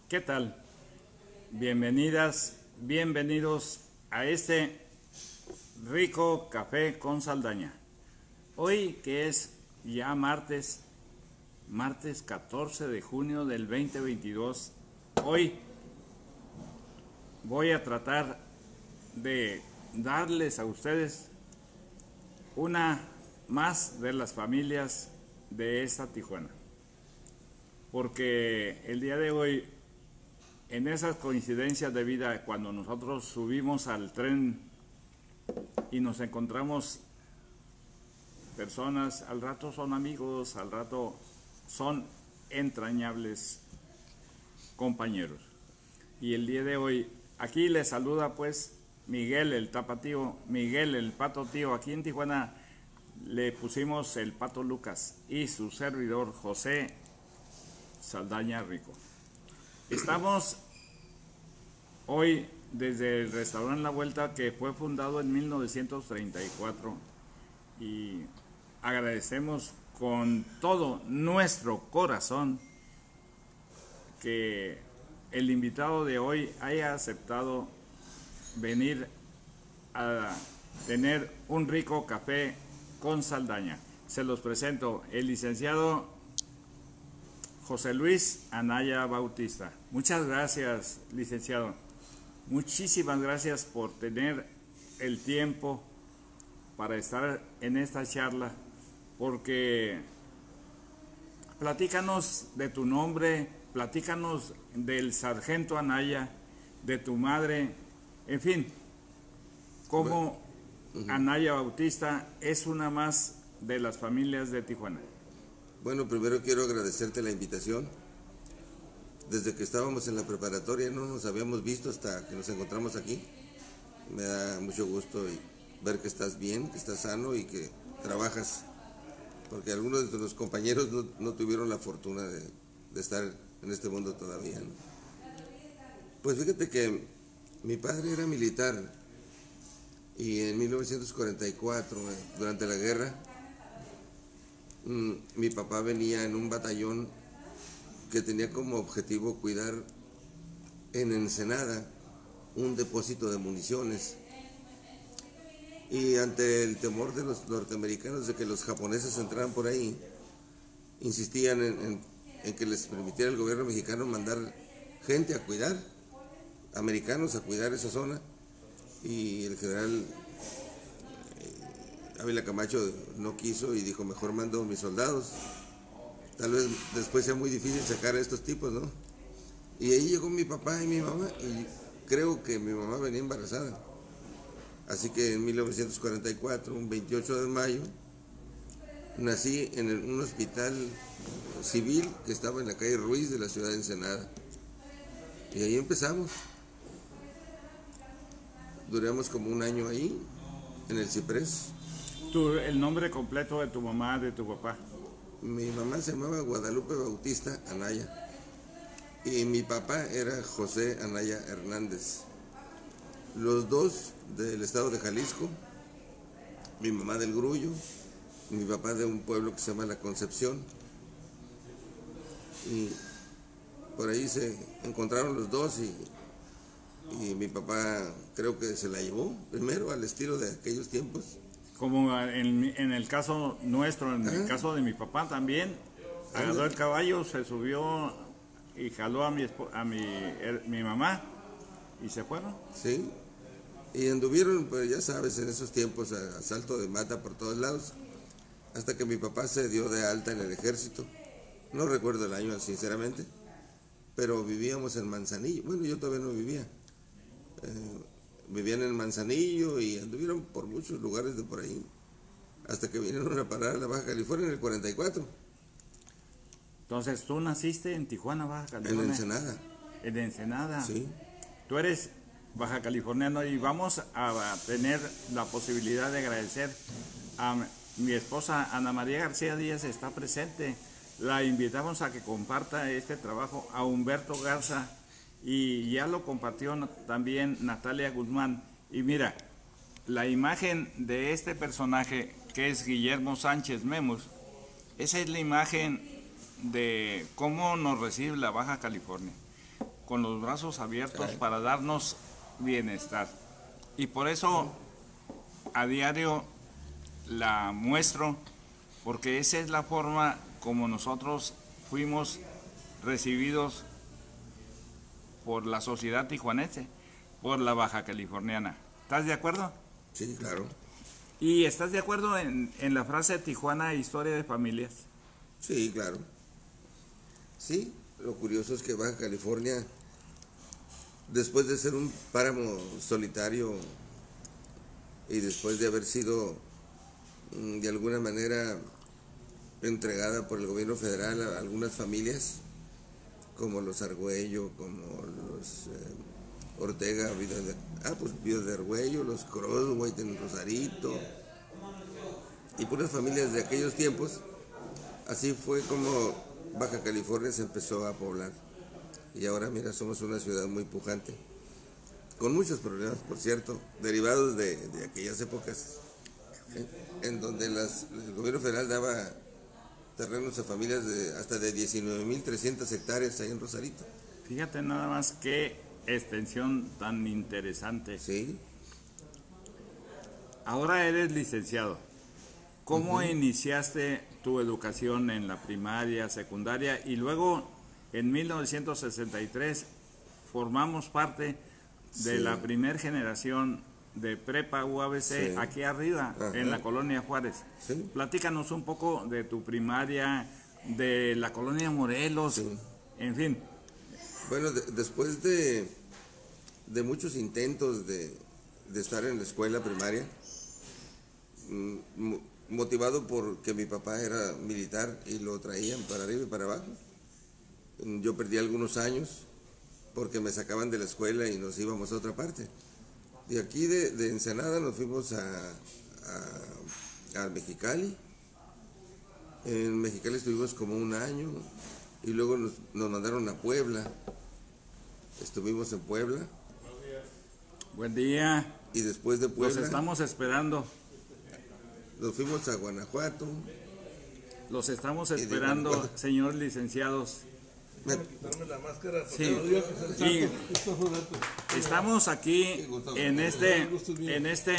¿Qué tal? Bienvenidas, bienvenidos a este rico café con Saldaña. Hoy que es ya martes 14 de junio del 2022, hoy voy a tratar de darles a ustedes una más de las familias de esta Tijuana. Porque el día de hoy, en esas coincidencias de vida, cuando nosotros subimos al tren y nos encontramos personas, al rato son amigos, al rato son entrañables compañeros. Y el día de hoy, aquí les saluda pues Miguel el Tapatío, Miguel el Pato Tío. Aquí en Tijuana le pusimos el Pato Lucas y su servidor José Saldaña Rico. Estamos hoy desde el restaurante La Vuelta, que fue fundado en 1934, y agradecemos con todo nuestro corazón que el invitado de hoy haya aceptado venir a tener un rico café con Saldaña. Se los presento, el licenciado José Luis Anaya Bautista. Muchas gracias, licenciado. Muchísimas gracias por tener el tiempo para estar en esta charla, porque platícanos de tu nombre, platícanos del sargento Anaya, de tu madre, en fin, cómo Anaya Bautista es una más de las familias de Tijuana. Bueno, primero quiero agradecerte la invitación. Desde que estábamos en la preparatoria no nos habíamos visto hasta que nos encontramos aquí. Me da mucho gusto ver que estás bien, que estás sano y que trabajas, porque algunos de los compañeros no tuvieron la fortuna de estar en este mundo todavía, ¿no? Pues fíjate que mi padre era militar y en 1944, durante la guerra, mi papá venía en un batallón que tenía como objetivo cuidar en Ensenada un depósito de municiones, y ante el temor de los norteamericanos de que los japoneses entraran por ahí, insistían en que les permitiera el gobierno mexicano mandar gente a cuidar, americanos a cuidar esa zona, y el general Ávila Camacho no quiso y dijo: mejor mando a mis soldados, tal vez después sea muy difícil sacar a estos tipos, ¿no? Y ahí llegó mi papá y mi mamá, y creo que mi mamá venía embarazada. Así que en 1944, un 28 de mayo, nací en un hospital civil que estaba en la calle Ruiz de la ciudad de Ensenada. Y ahí empezamos. Duramos como un año ahí, en el Ciprés. El nombre completo de tu mamá, de tu papá. Mi mamá se llamaba Guadalupe Bautista Anaya y mi papá era José Anaya Hernández. Los dos del estado de Jalisco, mi mamá del Grullo, mi papá de un pueblo que se llama La Concepción. Y por ahí se encontraron los dos y mi papá creo que se la llevó primero al estilo de aquellos tiempos. Como en el caso nuestro, en el caso de mi papá también, agarró el caballo, se subió y jaló a mi mamá y se fueron. Sí, y anduvieron, pues ya sabes, en esos tiempos a salto de mata por todos lados, hasta que mi papá se dio de alta en el ejército. No recuerdo el año, sinceramente, pero vivíamos en Manzanillo. Bueno, yo todavía no vivía. Vivían en Manzanillo y anduvieron por muchos lugares de por ahí, hasta que vinieron a parar a la Baja California en el 44. Entonces, ¿tú naciste en Tijuana, Baja California? En Ensenada. En Ensenada. Sí. Tú eres baja californiano, y vamos a tener la posibilidad de agradecer a mi esposa Ana María García Díaz, está presente. La invitamos a que comparta este trabajo, a Humberto Garza, y ya lo compartió también Natalia Guzmán. Y mira, la imagen de este personaje, que es Guillermo Sánchez Memus, esa es la imagen de cómo nos recibe la Baja California. con los brazos abiertos Sí. para darnos bienestar. Y por eso a diario la muestro, porque esa es la forma como nosotros fuimos recibidos por la sociedad tijuanense, por la Baja Californiana. ¿Estás de acuerdo? Sí, claro. ¿Y estás de acuerdo en la frase Tijuana, historia de familias? Sí, claro. Sí, lo curioso es que Baja California, después de ser un páramo solitario y después de haber sido de alguna manera entregada por el gobierno federal a algunas familias, como los Argüello, como los Ortega, Vidas de Argüello, los Crosway en Rosarito, y puras familias de aquellos tiempos. Así fue como Baja California se empezó a poblar. Y ahora, mira, somos una ciudad muy pujante, con muchos problemas, por cierto, derivados de aquellas épocas, en donde el gobierno federal daba terrenos a familias hasta de 19.300 hectáreas ahí en Rosarito. Fíjate nada más qué extensión tan interesante. Sí. Ahora eres licenciado. ¿Cómo iniciaste tu educación en la primaria, secundaria y luego en 1963 formamos parte de la primer generación de prepa UABC aquí arriba, en la colonia Juárez? Sí. Platícanos un poco de tu primaria, de la colonia Morelos, en fin. Bueno, después de muchos intentos de estar en la escuela primaria, motivado porque mi papá era militar y lo traían para arriba y para abajo, yo perdí algunos años porque me sacaban de la escuela y nos íbamos a otra parte. De aquí de Ensenada nos fuimos a Mexicali. En Mexicali estuvimos como un año y luego nos mandaron a Puebla. Estuvimos en Puebla. Buen día. Y después de Puebla Los estamos esperando. nos fuimos a Guanajuato. Los estamos esperando, señores licenciados. Dame la máscara porque Sí. no digo que es el Y santo. estamos aquí en este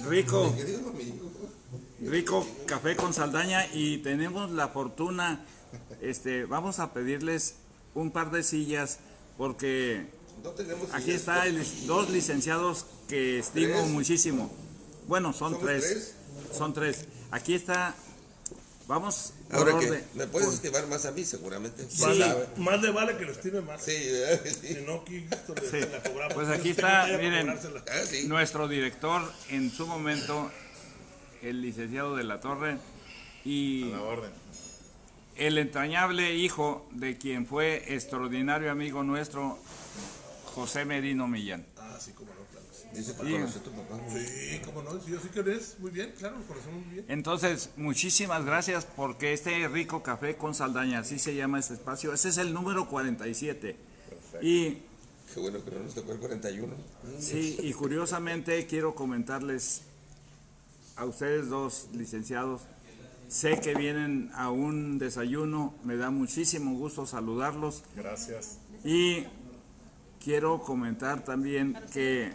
rico café con Saldaña y tenemos la fortuna, vamos a pedirles un par de sillas porque No tenemos aquí sillas. está dos licenciados que estimo ¿Tres? muchísimo. Bueno, son ¿Somos tres. tres? Son tres. Aquí está. Vamos por Ahora orden. que me puedes estimar más a mí, seguramente. Sí. Más le vale que lo estime más. Sí, Si no, aquí esto Sí. la cobramos. Pues Yo aquí tengo está, talla para miren, cobrársela. sí. nuestro director en su momento, el licenciado de la Torre, y A la orden. el entrañable hijo de quien fue extraordinario amigo nuestro, José Merino Millán. Ah, sí, cómo no, claro. Sí, Dice que Sí. conoce a tu papá. sí cómo no. Sí, yo sí que eres. Muy bien, claro, lo conocemos muy bien. Entonces, muchísimas gracias porque este rico café con Saldaña, así se llama este espacio, ese es el número 47. Y Qué bueno que no nos tocó el 41. sí, y curiosamente quiero comentarles a ustedes dos licenciados, sé que vienen a un desayuno, me da muchísimo gusto saludarlos Gracias. y quiero comentar también que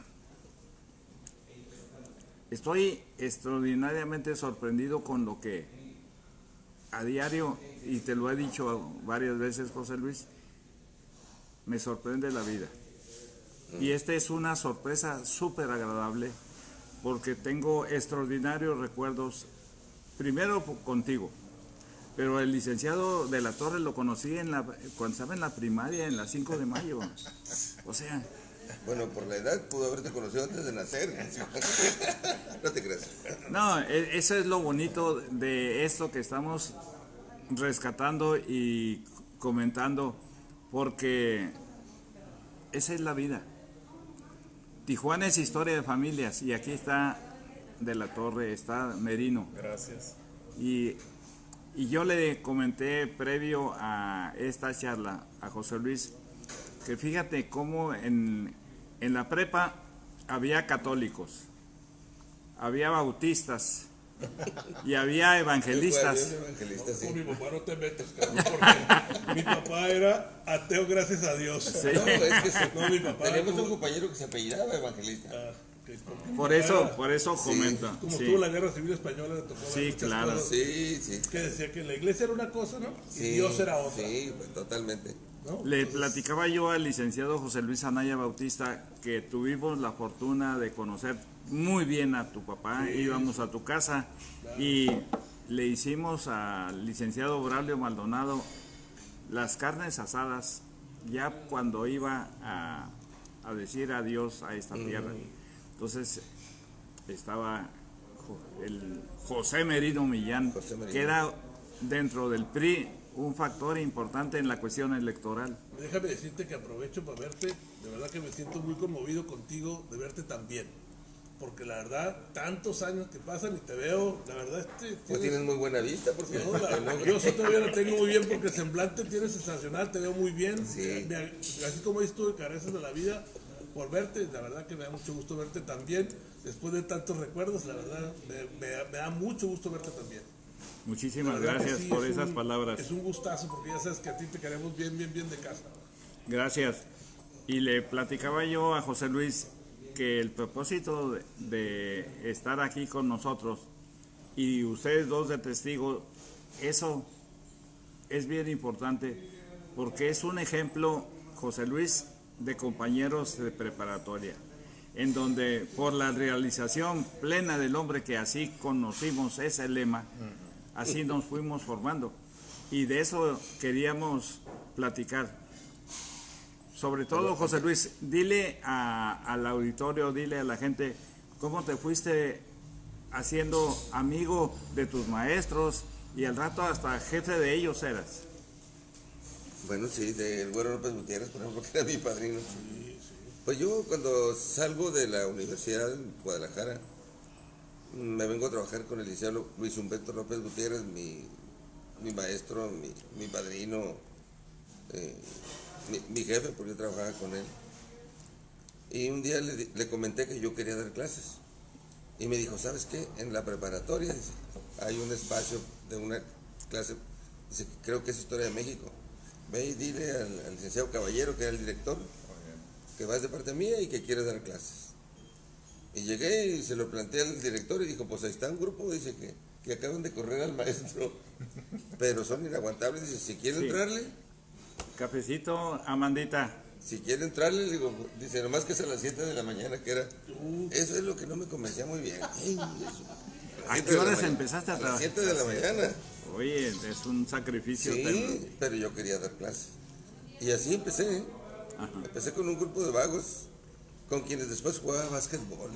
estoy extraordinariamente sorprendido con lo que a diario, y te lo he dicho varias veces, José Luis, me sorprende la vida. Y esta es una sorpresa súper agradable porque tengo extraordinarios recuerdos, primero contigo, pero el licenciado de la Torre lo conocí cuando estaba en la primaria, en la 5 de mayo. O sea, Bueno, por la edad pudo haberte conocido antes de nacer. No te creas. no, eso es lo bonito de esto que estamos rescatando y comentando, porque esa es la vida. Tijuana es historia de familias y aquí está de la Torre, está Merino. Gracias. Y yo le comenté previo a esta charla a José Luis que fíjate cómo en la prepa había católicos, había bautistas, Y había evangelistas. Había un evangelista, sí. Con mi papá no te metas, cabrón, porque mi papá era ateo, gracias a Dios. Sí. No, es que No, mi papá teníamos tuvo- un compañero que se apellidaba evangelista. Por eso comenta. Como Sí, estuvo la guerra civil española, le tocó ver Sí, muchas claro. cosas Sí, sí. que decía que la iglesia era una cosa, ¿no? Y Sí, Dios era otra. Sí, pues, totalmente. ¿no? Le Entonces, platicaba yo al licenciado José Luis Anaya Bautista que tuvimos la fortuna de conocer muy bien a tu papá. Íbamos a tu casa y le hicimos al licenciado Braulio Maldonado las carnes asadas ya cuando iba a decir adiós a esta tierra. Entonces estaba el José Merino Millán, José Merino. que era dentro del PRI un factor importante en la cuestión electoral. déjame decirte que aprovecho para verte. De verdad que me siento muy conmovido contigo de verte tan bien. Porque la verdad, tantos años que pasan y te veo, la verdad, Pues tienes muy buena vista, porque No, yo sí todavía lo tengo muy bien porque el semblante tienes sensacional, te veo muy bien. Sí. Así como dices tú, careces de la vida por verte, la verdad que me da mucho gusto verte también. Después de tantos recuerdos, la verdad, me da mucho gusto verte también. Muchísimas La verdad que gracias sí, por es esas un- palabras. Es un gustazo porque ya sabes que a ti te queremos bien, bien, bien de casa. Gracias. Y le platicaba yo a José Luis que el propósito de estar aquí con nosotros y ustedes dos de testigos, eso es bien importante porque es un ejemplo, José Luis, de compañeros de preparatoria, en donde por la realización plena del hombre, que así conocimos ese lema, así nos fuimos formando. Y de eso queríamos platicar. Sobre todo, José Luis, dile al auditorio, dile a la gente, cómo te fuiste haciendo amigo de tus maestros y al rato hasta jefe de ellos eras. Bueno, sí, del Güero López Gutiérrez, por ejemplo, que era mi padrino. Pues yo cuando salgo de la universidad en Guadalajara, me vengo a trabajar con el licenciado Luis Humberto López Gutiérrez, mi maestro, mi padrino, mi jefe, porque yo trabajaba con él. Y un día le comenté que yo quería dar clases. Y me dijo, ¿sabes qué? En la preparatoria dice, hay un espacio de una clase, dice, creo que es Historia de México. Ve y dile al licenciado Caballero, que era el director, que vas de parte mía y que quieres dar clases. Y llegué y se lo planteé al director y dijo, pues ahí está un grupo, dice que acaban de correr al maestro, pero son inaguantables, dice, si quiere Sí. entrarle, Cafecito, Amandita. si quiere entrarle, le digo, dice, nomás que es a las 7 de la mañana, que era, eso es lo que no me convencía muy bien. Ay, eso. ¿A 7 qué de la horas mañana. empezaste a A las trabajar? 7 de la mañana. Oye, es un sacrificio. Sí, pero yo quería dar clases. Y así empecé, ¿eh? Empecé con un grupo de vagos con quienes después jugaba básquetbol.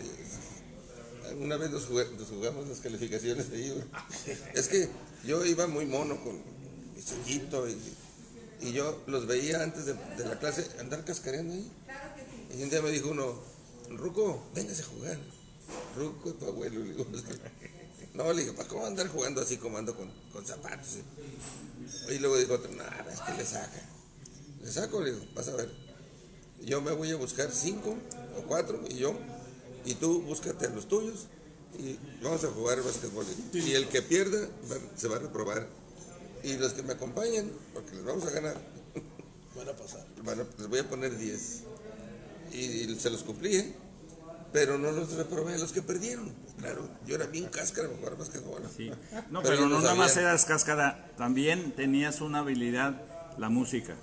Una vez nos jugamos las calificaciones de ellos. Es que yo iba muy mono con mi chiquito y yo los veía antes de la clase andar cascareando ahí. Y un día me dijo uno, Ruco, véngase a jugar. Ruco, tu abuelo. Le digo, es que... No, le dije, ¿para cómo andar jugando así como ando con zapatos? Y luego dijo otro, no, es que le saca. Le saco, le digo, vas a ver. Yo me voy a buscar 5 o 4 y tú búscate a los tuyos y vamos a jugar básquetbol. Y el que pierda se va a reprobar. Y los que me acompañan, porque les vamos a ganar, Van a pasar. les voy a poner 10. Y se los cumplí, ¿eh? Pero no los reprobé, los que perdieron. Claro, yo era bien cáscara para jugar básquetbol. Sí. No, Pero pero yo no no nada más sabía. eras cáscara, también tenías una habilidad, la música.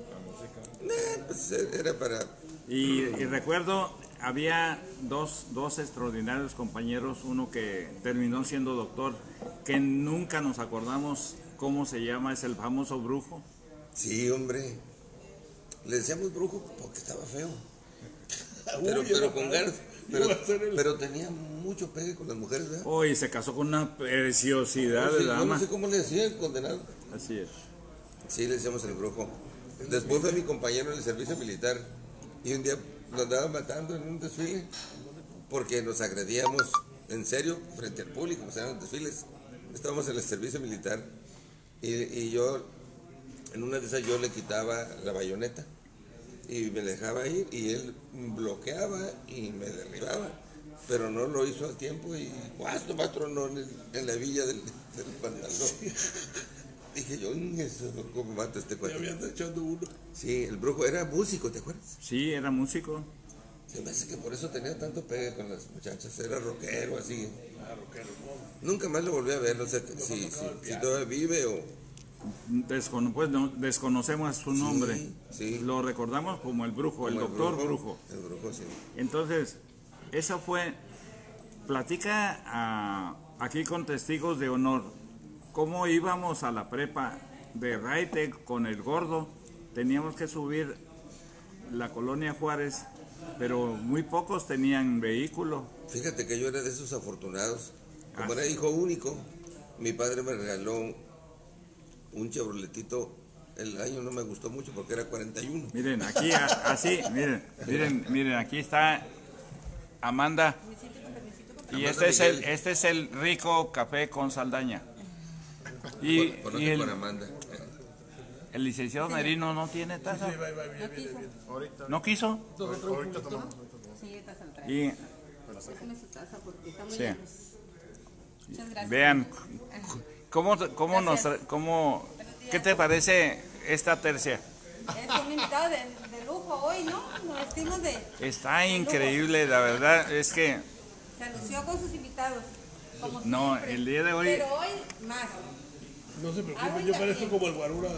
Pues era para... Y recuerdo, había dos extraordinarios compañeros, uno que terminó siendo doctor, que nunca nos acordamos cómo se llama, es el famoso Brujo. Sí, hombre. Le decíamos brujo porque estaba feo. Uy, Pero era con padre. ganas. Iba a ser el- Pero tenía mucho pegue con las mujeres, ¿verdad? Hoy se casó con una preciosidad Sí, de yo dama. no sé cómo le decía el condenado. Así es. Sí, le decíamos el brujo. Después fue mi compañero en el servicio militar. Y un día nos andaban matando en un desfile. Porque nos agredíamos en serio frente al público. O sea, en los desfiles. Estábamos en el servicio militar. Y yo, en una de esas, yo le quitaba la bayoneta. Y me dejaba ir. Y él bloqueaba y me derribaba. pero no lo hizo a tiempo y más tronó en la villa del pantalón. Dije yo, eso, ¿cómo mata este Ya cuate? habían echando uno. Sí, el brujo era músico, ¿te acuerdas? Sí, era músico. Se me hace que por eso tenía tanto pegue con las muchachas, era rockero, así. Claro, que no. Nunca más lo volví a ver, no sé si todavía vive o... Pues desconocemos su nombre. sí. Lo recordamos como el brujo, el como doctor brujo. El brujo, sí. Entonces, eso fue, platica aquí con testigos de honor, cómo íbamos a la prepa de Raite con el gordo, teníamos que subir la colonia Juárez, pero muy pocos tenían vehículo. Fíjate que yo era de esos afortunados. Como era hijo único, mi padre me regaló un Chevroletito. El año no me gustó mucho porque era 41. Miren, aquí así, miren, aquí está Amanda. Y este es el rico café con Saldaña. Y Con Amanda. el licenciado Merino no tiene taza. Sí, bien. ¿No quiso? Sí, está saltada. Y Déjame su taza porque está muy sí. lejos. Muchas gracias. Vean ¿qué te parece esta tercia? Es un invitado de lujo hoy, ¿no? Nos vestimos de... Está increíble, la verdad es que Se lució con sus invitados. Como no, siempre. el día de hoy Pero hoy más. No se preocupe, Ahorita yo parezco bien. como el guarura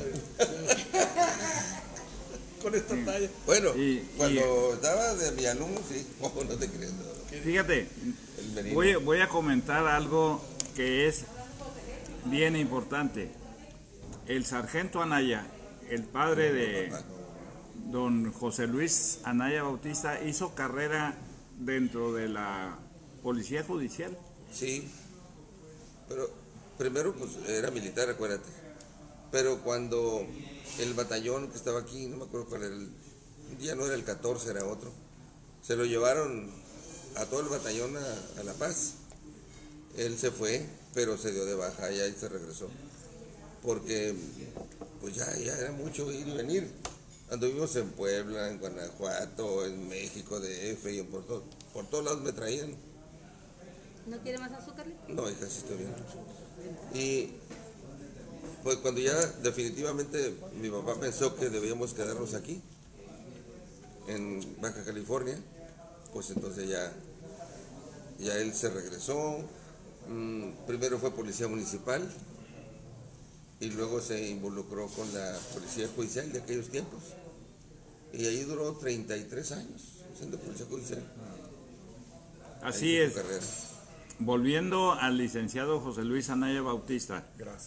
con esta talla. Bueno, Y- cuando estaba de mi alumno, sí. Oh, no te crees. No. fíjate, El Merino. voy a comentar algo que es bien importante. El sargento Anaya, el padre de don José Luis Anaya Bautista, hizo carrera dentro de la Policía Judicial. Sí, pero primero pues era militar, acuérdate. Pero cuando el batallón que estaba aquí, no me acuerdo cuál era, ya no era el 14, era otro, se lo llevaron a todo el batallón a La Paz. Él se fue, pero se dio de baja y ahí se regresó. Porque pues ya era mucho ir y venir. Anduvimos en Puebla, en Guanajuato, en México, DF, y por todos lados me traían. ¿No quiere más azúcar? No, hija, sí estoy bien. Y pues cuando ya definitivamente mi papá pensó que debíamos quedarnos aquí, en Baja California, pues entonces ya él se regresó. Primero fue policía municipal y luego se involucró con la policía judicial de aquellos tiempos. Y ahí duró 33 años siendo policía judicial. Así Ahí es. fue su carrera. Volviendo al licenciado José Luis Anaya Bautista,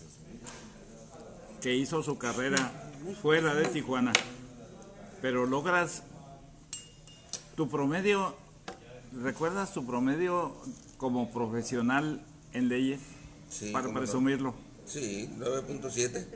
que hizo su carrera fuera de Tijuana, pero logras tu promedio, ¿recuerdas tu promedio como profesional en leyes? Sí, Para cómo no. presumirlo. Sí, 9.7.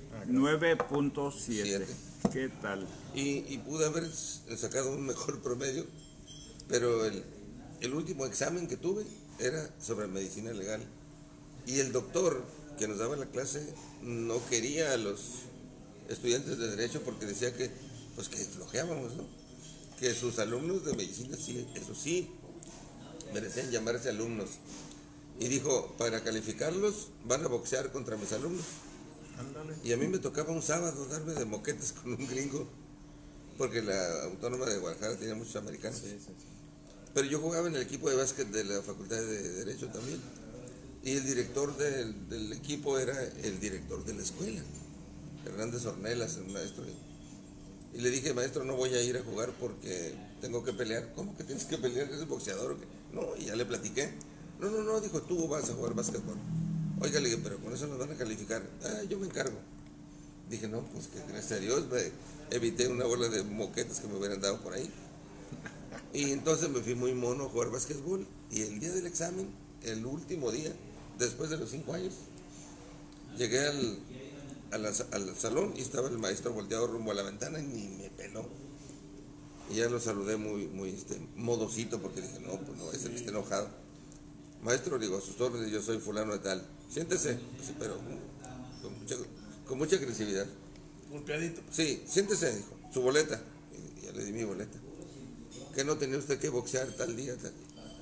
9.7. ¿Qué tal? Y pude haber sacado un mejor promedio, pero el último examen que tuve era sobre medicina legal. Y el doctor que nos daba la clase no quería a los estudiantes de derecho porque decía que flojeábamos, ¿no? Que sus alumnos de medicina, sí, eso sí, merecían llamarse alumnos. Y dijo, para calificarlos van a boxear contra mis alumnos. Y a mí me tocaba un sábado darme de moquetes con un gringo, porque la Autónoma de Guadalajara tenía muchos americanos. Pero yo jugaba en el equipo de básquet de la Facultad de Derecho también. Y el director del equipo era el director de la escuela, Hernández Ornelas, el maestro. Y le dije, maestro, no voy a ir a jugar porque tengo que pelear. ¿Cómo que tienes que pelear? ¿Eres boxeador o qué? No, y ya le platiqué. No, dijo, tú vas a jugar básquetbol. Oiga, le dije, pero con eso nos van a calificar. Yo me encargo. Dije, no, pues que gracias a Dios me evité una bola de moquetes que me hubieran dado por ahí. Y entonces me fui muy mono a jugar básquetbol. Y el día del examen, el último día, después de los 5 años, llegué al salón y estaba el maestro volteado rumbo a la ventana y ni me peló. Y ya lo saludé muy modosito porque dije, no, pues no, ese que esté enojado. Maestro, digo, a sus órdenes, yo soy fulano de tal. Siéntese, sí, pero con mucha agresividad. Golpeadito. Sí, siéntese, dijo, su boleta. Y ya le di mi boleta. ¿Que no tenía usted que boxear tal día? Tal?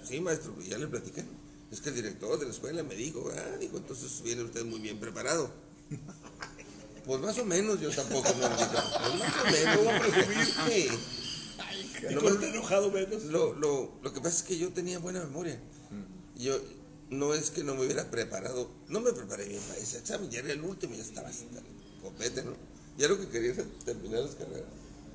sí, maestro, ya le platiqué. Es que el director de la escuela me dijo, dijo, entonces viene usted muy bien preparado. Pues más o menos, yo tampoco me lo dije. Pues más o menos, voy a presumir que... Y con un enojado menos. Lo que pasa es que yo tenía buena memoria. Yo no es que no me hubiera preparado, no me preparé bien para ese examen, ya era el último, ya estaba hasta el copete, ¿no? Ya lo que quería era terminar las carreras.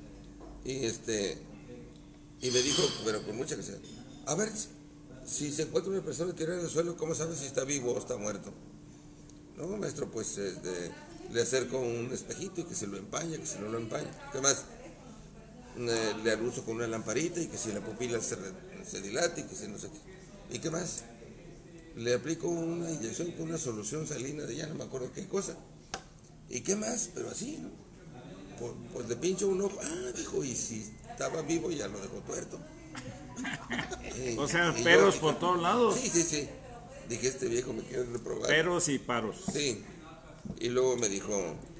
Y me dijo, pero con mucha gracia, a ver, si se encuentra una persona tirada en el suelo, ¿cómo sabe si está vivo o está muerto? No, maestro, pues le acerco un espejito y que se lo empaña, que se no lo empaña. ¿Qué más? Le aluso con una lamparita y que si la pupila se dilata y que si no sé qué. ¿Y qué más? Le aplico una inyección con una solución salina de ya no me acuerdo qué cosa. ¿Y qué más? Pero así, ¿no? Pues le pincho un ojo. Dijo, y si estaba vivo ya lo dejó tuerto. O sea, peros por todos lados. Sí. Dije, este viejo me quiere reprobar. Peros y paros. Sí. Y luego me dijo,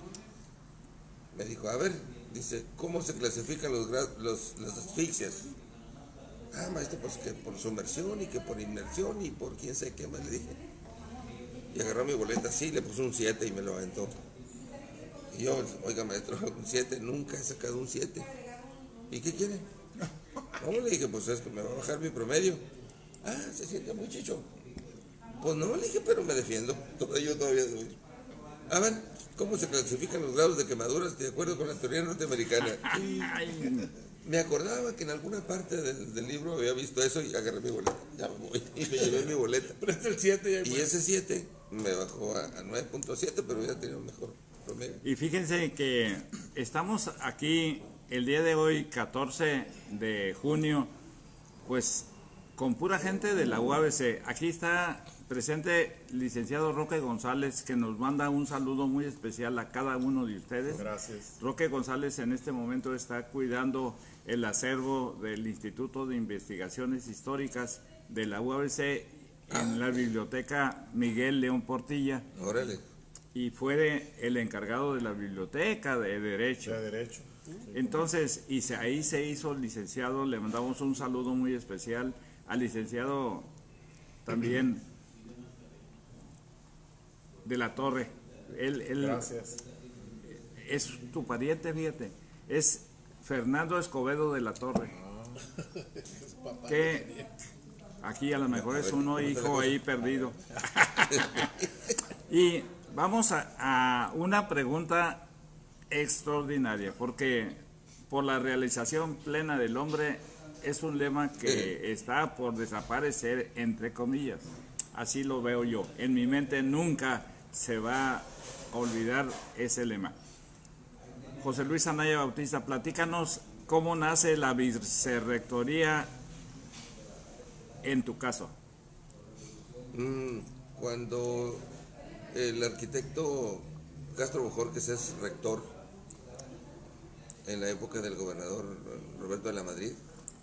a ver, dice, ¿cómo se clasifican las asfixias? Maestro, pues que por sumersión y que por inmersión y por quién sabe qué más, le dije. Y agarró mi boleta así, le puso un 7 y me lo aventó. Y yo, oiga maestro, un 7, nunca he sacado un 7. ¿Y qué quiere? No, le dije, pues es que me va a bajar mi promedio. Se siente muy chicho. Pues no, le dije, pero me defiendo. Yo todavía soy. A ver, ¿cómo se clasifican los grados de quemaduras de acuerdo con la teoría norteamericana? Me acordaba que en alguna parte del libro había visto eso y agarré mi boleta. Ya me voy. Y me llevé mi boleta. Presta el 7 y ese 7 me bajó a 9.7, pero ya tenía un mejor promedio. Y fíjense que estamos aquí el día de hoy, 14 de junio, pues con pura gente de la UABC. Aquí está presente licenciado Roque González, que nos manda un saludo muy especial a cada uno de ustedes. Gracias. Roque González en este momento está cuidando el acervo del Instituto de Investigaciones Históricas de la UABC en la biblioteca Miguel León Portilla. Órale. Y fue el encargado de la biblioteca de Derecho. De Derecho. Entonces, ahí se hizo licenciado. Le mandamos un saludo muy especial al licenciado también de la Torre. Él Gracias. es tu pariente, fíjate. Es Fernando Escobedo de la Torre. Que aquí a lo mejor es uno hijo ahí perdido. Y vamos a una pregunta extraordinaria, porque por la realización plena del hombre es un lema que está por desaparecer, entre comillas. Así lo veo yo. En mi mente nunca se va a olvidar ese lema. José Luis Anaya Bautista, platícanos cómo nace la vicerrectoría en tu caso. Cuando el arquitecto Castro Bojorquez es rector en la época del gobernador Roberto de la Madrid,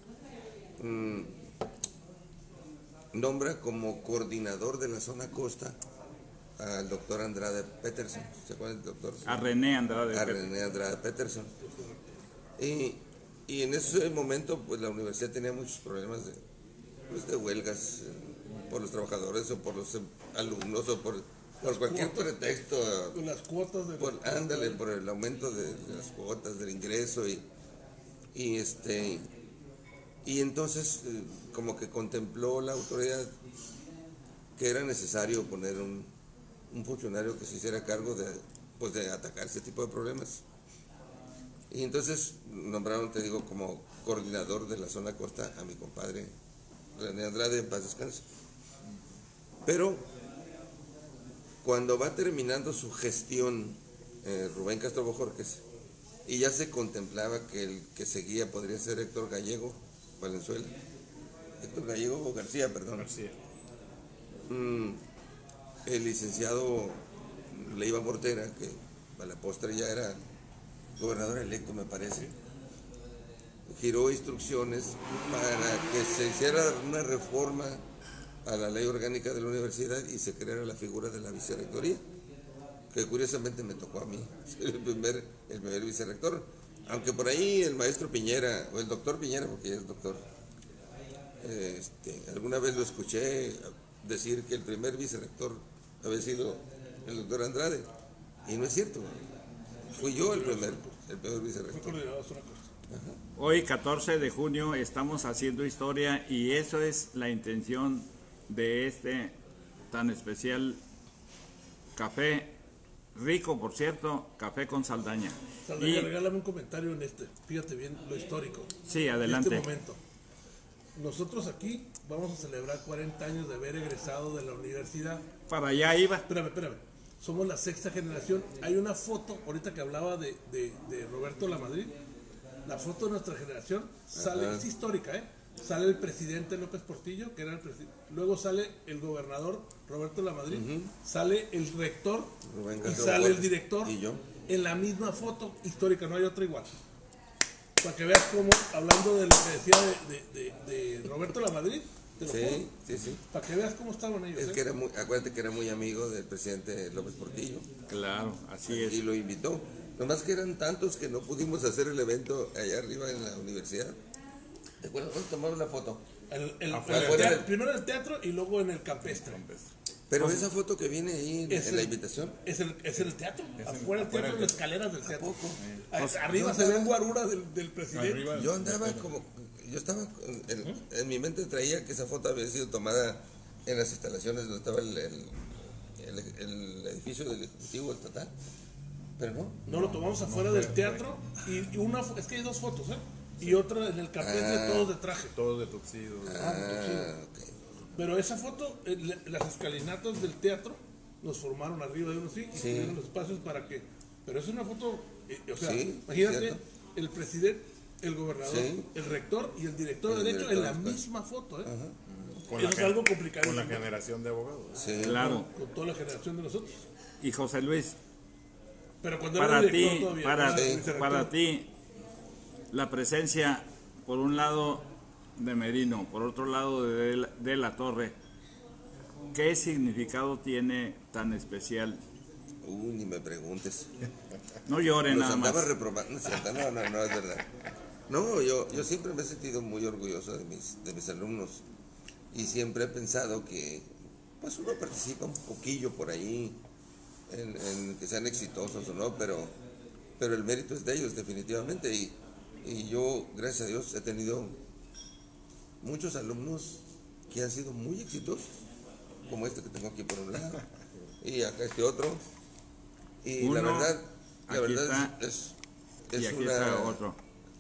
nombra como coordinador de la zona costa al doctor Andrade Peterson. ¿Se acuerdan del doctor? A René Andrade. René Andrade Peterson. Y en ese momento, pues la universidad tenía muchos problemas de huelgas por los trabajadores o por los alumnos o por cualquier pretexto. Con las cuotas de... Ándale, por el aumento de las cuotas del ingreso y entonces como que contempló la autoridad que era necesario poner un funcionario que se hiciera cargo de atacar ese tipo de problemas. Y entonces nombraron, te digo, como coordinador de la zona costa a mi compadre René Andrade, en paz descanse. Pero cuando va terminando su gestión Rubén Castro Bojorquez, y ya se contemplaba que el que seguía podría ser Héctor Gallego Valenzuela, Héctor Gallego García, perdón. García. El licenciado Leiva Mortera, que a la postre ya era gobernador electo, me parece, giró instrucciones para que se hiciera una reforma a la ley orgánica de la universidad y se creara la figura de la vicerrectoría, que curiosamente me tocó a mí ser el primer vicerrector, aunque por ahí el maestro Piñera, o el doctor Piñera, porque ya es doctor, Alguna vez lo escuché decir que el primer vicerrector había sido el doctor Andrade, y no es cierto. Fui yo el primer vicerrector. Hoy, 14 de junio, estamos haciendo historia y eso es la intención de este tan especial café, rico por cierto, café con Saldaña. Saldaña, regálame un comentario en fíjate bien lo histórico. Sí, adelante. En este momento, nosotros aquí vamos a celebrar 40 años de haber egresado de la universidad. Para allá iba. Espérame. Somos la sexta generación. Hay una foto, ahorita que hablaba de Roberto Lamadrid, la foto de nuestra generación sale, es histórica, sale el presidente López Portillo, que era el presidente, luego sale el gobernador Roberto Lamadrid, sale el rector y sale el director, y yo, en la misma foto histórica, no hay otra igual. Para que veas cómo, hablando de lo que decía de Roberto Lamadrid, sí. Para que veas cómo estaban ellos. Es que acuérdate que era muy amigo del presidente López Portillo. Claro, así es. Y lo invitó. Nomás que eran tantos que no pudimos hacer el evento allá arriba en la universidad. ¿De acuerdo? ¿Dónde tomamos la foto? Primero en el teatro y luego en el campestre. Pero esa foto que viene ahí en la invitación. Es el teatro. Afuera del teatro, en las escaleras del teatro. Pues, Arriba se ven guaruras del presidente. Yo andaba en mi mente traía que esa foto había sido tomada en las instalaciones donde estaba el edificio del Ejecutivo Estatal. Pero no. No, lo tomamos afuera del teatro y es que hay dos fotos, y otra en el campestre, todos de traje. Todos de tuxedo. Okay. Pero esa foto, las escalinatas del teatro nos formaron arriba de uno, y tuvieron los espacios para que. Pero es una foto, imagínate, ¿cierto? El presidente, el gobernador, el rector y el director de derecho en la misma foto, Eso es algo complicado. Con la generación de abogados. Sí, claro. Con toda la generación de nosotros. Y José Luis, pero cuando para era ti, director todavía, para ti, la presencia, por un lado, de Merino, por otro lado, de la Torre, ¿qué significado tiene tan especial? Ni me preguntes. No llore nada más. Los andaba reprobando, no, es verdad. No, yo siempre me he sentido muy orgulloso de mis alumnos y siempre he pensado que pues uno participa un poquillo por ahí en que sean exitosos o no, pero el mérito es de ellos definitivamente y yo, gracias a Dios, he tenido muchos alumnos que han sido muy exitosos, como este que tengo aquí por un lado y acá este otro, y la verdad es otro.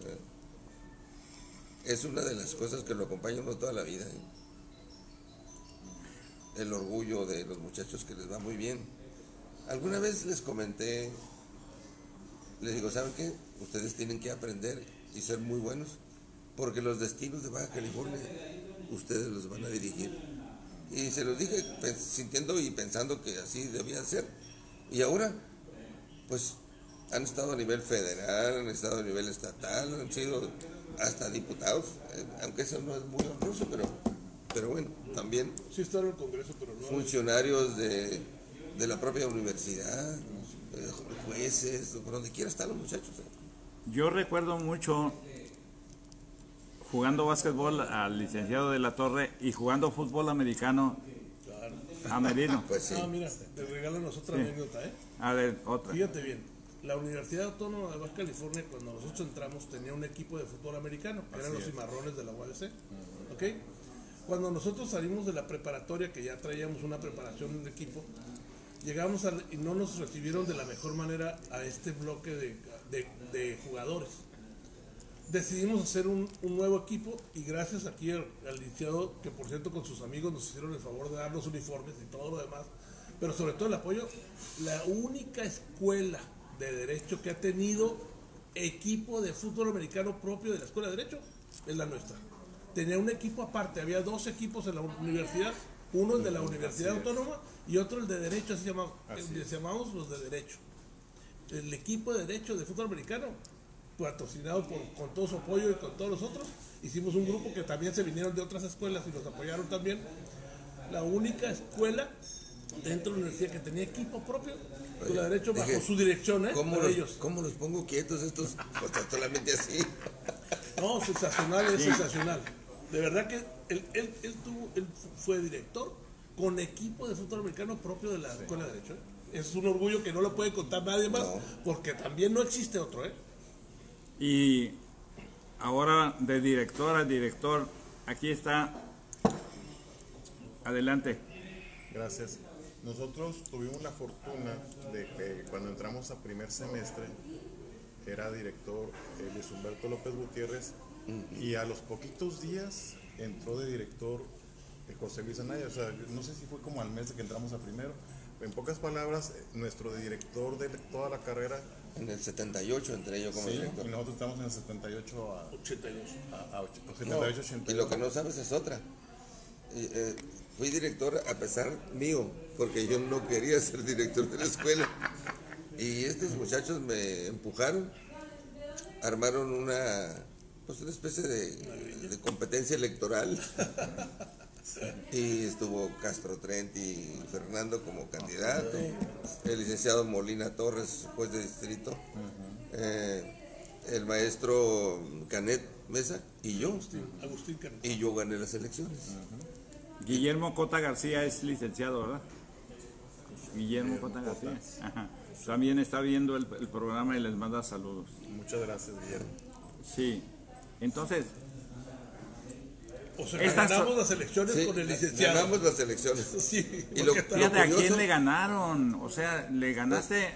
Es una de las cosas que lo acompañan toda la vida, el orgullo de los muchachos que les va muy bien. Alguna vez les comenté, les digo, ¿saben qué? Ustedes tienen que aprender y ser muy buenos, porque los destinos de Baja California ustedes los van a dirigir. Y se los dije sintiendo y pensando que así debía ser. Y ahora, pues, han estado a nivel federal, han estado a nivel estatal, han sido hasta diputados, aunque eso no es muy honroso, pero bueno, también sí está en el Congreso, pero no funcionarios de la propia universidad, jueces, por donde quiera están los muchachos. Yo recuerdo mucho jugando básquetbol al licenciado de la Torre y jugando fútbol americano a Merino. Pues sí. Mira, te regálanos otra anécdota, A ver, otra. Fíjate bien, la Universidad Autónoma de Baja California, cuando nosotros entramos, tenía un equipo de fútbol americano, que eran los Cimarrones de la UABC, ¿ok? Cuando nosotros salimos de la preparatoria, que ya traíamos una preparación de equipo, llegamos y no nos recibieron de la mejor manera a este bloque de jugadores. Decidimos hacer un nuevo equipo y gracias aquí al licenciado, que por cierto con sus amigos nos hicieron el favor de darnos uniformes y todo lo demás, pero sobre todo el apoyo, la única escuela de derecho que ha tenido equipo de fútbol americano propio de la escuela de derecho es la nuestra. Tenía un equipo aparte, había dos equipos en la universidad, uno el de la Universidad Autónoma y otro el de derecho, así llamamos los de derecho. El equipo de derecho de fútbol americano, patrocinado con todo su apoyo y con todos los otros, hicimos un grupo que también se vinieron de otras escuelas y nos apoyaron también. La única escuela dentro de la universidad que tenía equipo propio, con la derecho bajo su dirección, ¿Cómo los pongo quietos estos? Pues solamente así. No, sensacional, es sensacional. De verdad que él fue director con equipo de fútbol americano propio de la Escuela de Derecho. Es un orgullo que no lo puede contar nadie más, porque también no existe otro. Y ahora de director a director, aquí está. Adelante. Gracias. Nosotros tuvimos la fortuna de que cuando entramos a primer semestre era director Luis Humberto López Gutiérrez y a los poquitos días entró de director José Luis Anaya. O sea, no sé si fue como al mes de que entramos a primero. En pocas palabras, nuestro director de toda la carrera... En el 78 entré yo como director. Y nosotros estamos en el 78 a 82. A 78, 82. Y lo que no sabes es otra. Fui director a pesar mío, porque yo no quería ser director de la escuela. Y estos muchachos me empujaron, armaron una especie de competencia electoral. Y estuvo Castro Trent y Fernando como candidato, el licenciado Molina Torres, juez de distrito, el maestro Canet Mesa y yo. Agustín Canet. Y yo gané las elecciones. Guillermo Cota García es licenciado, ¿verdad? Guillermo Cota García. Ajá. También está viendo el programa y les manda saludos. Muchas gracias, Guillermo. Sí. Entonces, O sea, ganamos las elecciones Sí, con el licenciado. ganamos las elecciones. Sí, Y lo- porque fíjate, ¿a curioso- quién le ganaron? O sea, le ganaste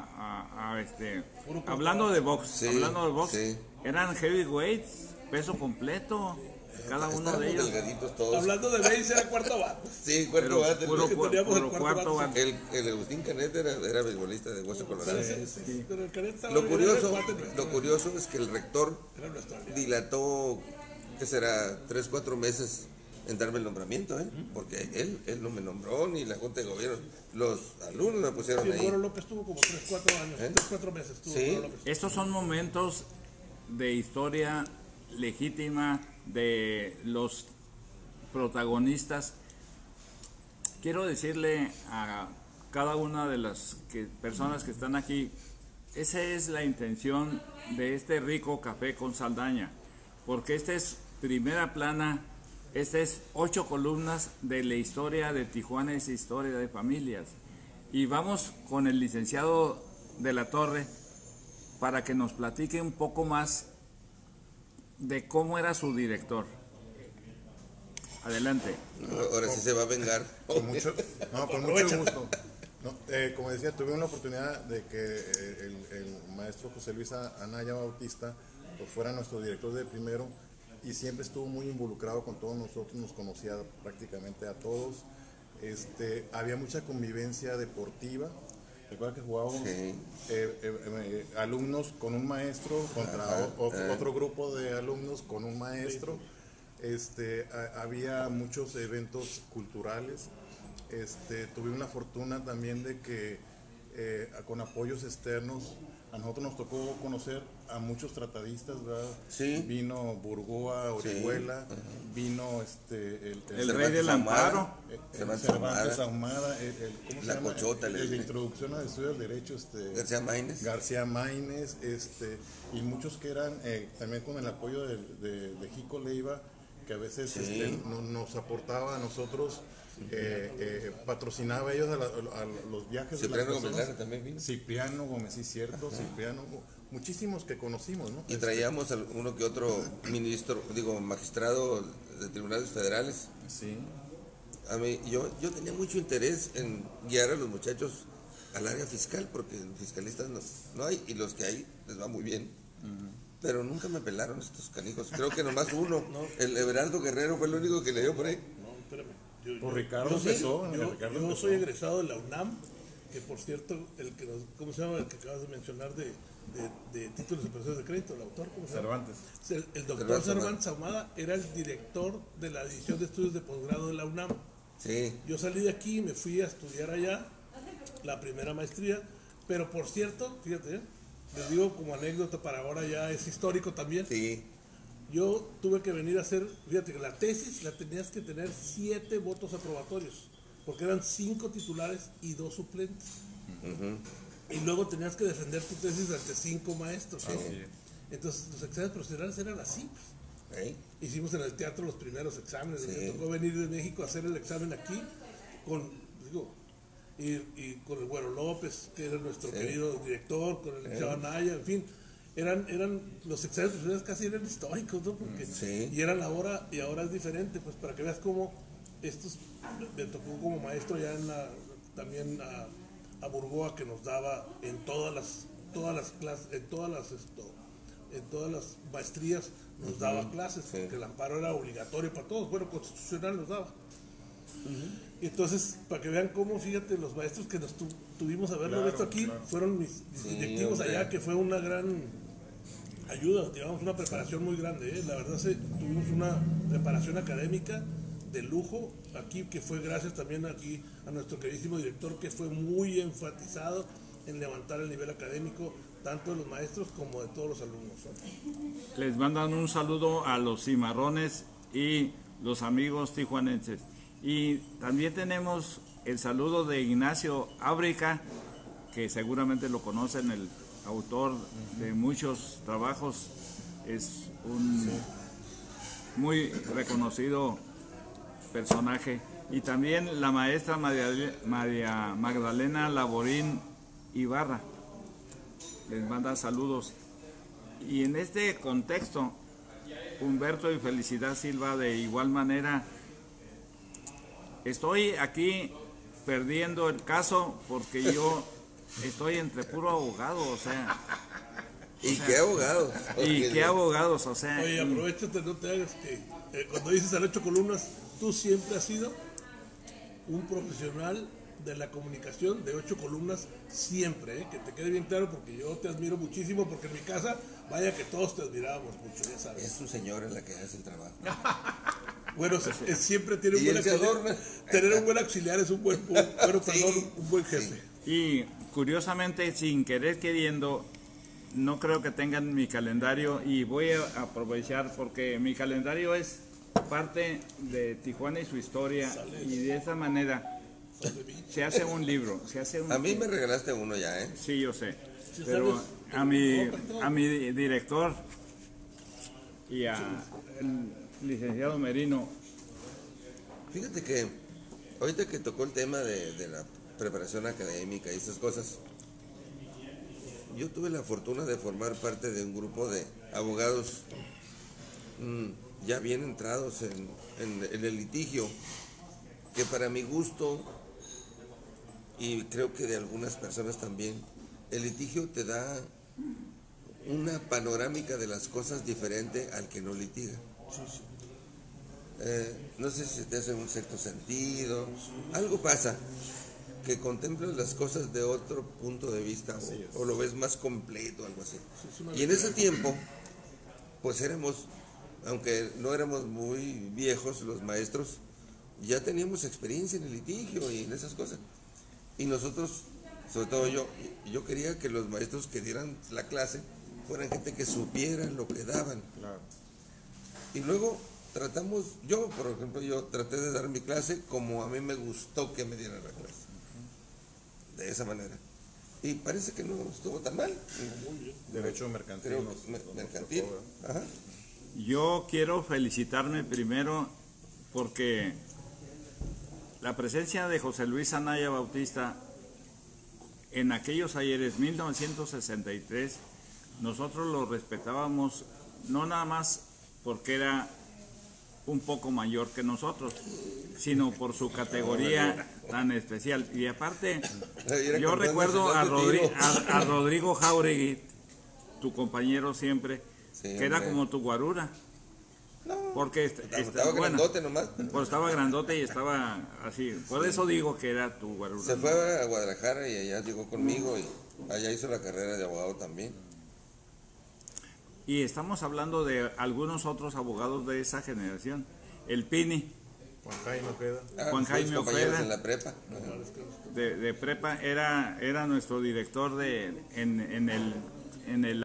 hablando de box, Sí. eran heavyweights, peso completo, cada uno Estábamos de ellos. delgaditos todos. hablando de base era cuarto bate. Sí, cuarto bate. Puro, que teníamos el puro cuarto cuarto bate. bate. El Agustín Canet era beisbolista de Hueso Colorado. Sí. Pero el Canet estaba Lo era curioso, el bate nuestro. lo curioso es que el rector Era nuestro aliado. dilató, ¿qué será? 3-4 meses en darme el nombramiento, porque él no me nombró, ni la Junta de Gobierno. Los alumnos me pusieron Sí, ahí. Moro López tuvo como 3-4 años, 3-4 meses tuvo Sí. Moro López. Estos son momentos de historia legítima de los protagonistas. Quiero decirle a cada una de las personas que están aquí, esa es la intención de este rico café con Saldaña, porque esta es primera plana, esta es 8 columnas de la historia de Tijuana, es historia de familias. Y vamos con el licenciado de la Torre para que nos platique un poco más de cómo era su director. Adelante. Ahora sí se va a vengar. Con mucho gusto. No, como decía, tuve una oportunidad de que el maestro José Luis Anaya Bautista pues, fuera nuestro director de primero y siempre estuvo muy involucrado con todos nosotros, nos conocía prácticamente a todos. Había mucha convivencia deportiva. Recuerda que jugábamos alumnos con un maestro contra otro grupo de alumnos con un maestro. Había muchos eventos culturales. Tuvimos la fortuna también de que con apoyos externos a nosotros nos tocó conocer a muchos tratadistas, ¿verdad? Sí. Vino Burgoa, Orihuela, vino El rey del Amparo. Cervantes Ahumada, ¿cómo se La llama? Cochota, La introducción al estudio del derecho, García Maínez. Y muchos que eran también con el apoyo de Jico Leiva, que a veces nos aportaba a nosotros, patrocinaba a ellos a los viajes Cipriano de las Gómez personas. también vino. Cipriano Gómez, sí, cierto, Cipriano, muchísimos que conocimos, ¿no? Y traíamos uno que otro magistrado de tribunales federales. Sí. A mí, yo tenía mucho interés en guiar a los muchachos al área fiscal, porque fiscalistas no hay, y los que hay les va muy bien. Pero nunca me pelaron estos canijos. Creo que nomás uno. El Everardo Guerrero fue el único que le dio por ahí. No, espérame. Por Ricardo empezó. Yo soy egresado de la UNAM, que por cierto, ¿cómo se llama? El que acabas de mencionar de títulos de profesores de crédito, el autor, ¿cómo se llama? Cervantes. El doctor Cervantes Ahumada era el director de la división de estudios de posgrado de la UNAM. Sí. Yo salí de aquí y me fui a estudiar allá, la primera maestría, pero por cierto, fíjate, les digo como anécdota para ahora, ya es histórico también. Sí. Yo tuve que venir a hacer, fíjate que la tesis la tenías que tener 7 votos aprobatorios, porque eran 5 titulares y 2 suplentes. Y luego tenías que defender tu tesis ante 5 maestros. Entonces los exámenes profesionales eran así. hicimos en el teatro los primeros exámenes. Sí. Me tocó venir de México a hacer el examen aquí con, digo, y con el Güero López, que era nuestro querido director, con el Chava Naya, en fin. Eran los exámenes profesionales casi eran históricos, ¿no? Porque, y eran ahora es diferente, pues para que veas cómo estos, me tocó como maestro ya también a Burgoa, que nos daba en todas las clases, en todas las maestrías nos daba clases, porque el amparo era obligatorio para todos, bueno, constitucional nos daba. Y entonces, para que vean cómo, fíjate, los maestros que nos tuvimos a verlo visto aquí, fueron mis directivos allá, que fue una gran ayuda, digamos, una preparación muy grande, la verdad, tuvimos una preparación académica de lujo aquí, que fue gracias también aquí a nuestro queridísimo director, que fue muy enfatizado en levantar el nivel académico tanto de los maestros como de todos los alumnos. Les mandan un saludo a los cimarrones y los amigos tijuanenses. Y también tenemos el saludo de Ignacio Ábrica, que seguramente lo conocen, el autor de muchos trabajos, es un muy reconocido personaje. Y también la maestra María Magdalena Laborín Ibarra les manda saludos. Y en este contexto, Humberto y Felicidad Silva, de igual manera, estoy aquí perdiendo el caso porque yo estoy entre puro abogado, o sea. ¿Qué abogados? ¿Y qué abogados? O sea. Oye, aprovechate, no te hagas que cuando dices al 8 columnas, tú siempre has sido un profesional de la comunicación de 8 columnas, siempre, que te quede bien claro, porque yo te admiro muchísimo, porque en mi casa, vaya que todos te admirábamos mucho, ya sabes. Es su señora la que hace el trabajo. Bueno, siempre tiene un buen auxiliar. Tener un buen auxiliar es un buen jefe. Y curiosamente, sin querer queriendo, no creo que tengan mi calendario, y voy a aprovechar porque mi calendario es parte de Tijuana y su historia, y de esa manera se hace un libro. A mí me regalaste uno ya, ¿eh? Sí, yo sé. Pero a mi director y al licenciado Merino. Fíjate que ahorita que tocó el tema de la preparación académica y esas cosas, yo tuve la fortuna de formar parte de un grupo de abogados ya bien entrados en el litigio, que para mi gusto, y creo que de algunas personas también, el litigio te da una panorámica de las cosas diferente al que no litiga. No sé si te hace un sexto sentido, algo pasa, que contemplas las cosas de otro punto de vista, o lo ves más completo, algo así. Y en ese tiempo, pues éramos, aunque no éramos muy viejos los maestros, ya teníamos experiencia en el litigio y en esas cosas. Y nosotros, sobre todo yo quería que los maestros que dieran la clase fueran gente que supieran lo que daban. Claro. Y luego tratamos, yo por ejemplo, yo traté de dar mi clase como a mí me gustó que me dieran la clase. De esa manera. Y parece que no estuvo tan mal. Derecho mercantil. Mercantil. Ajá. Yo quiero felicitarme primero porque la presencia de José Luis Anaya Bautista en aquellos ayeres, 1963, nosotros lo respetábamos, no nada más porque era un poco mayor que nosotros, sino por su categoría tan especial. Y aparte, yo recuerdo a Rodrigo Jauregui, tu compañero siempre, que era como tu guarura. Porque estaba grandote nomás. Pues estaba grandote y estaba así. Por eso digo que era tu guarura. Se fue a Guadalajara y allá llegó conmigo y allá hizo la carrera de abogado también. Y estamos hablando de algunos otros abogados de esa generación. El Pini. Juan Jaime Ojeda. Juan Jaime Ojeda. En la prepa. De prepa era nuestro director en el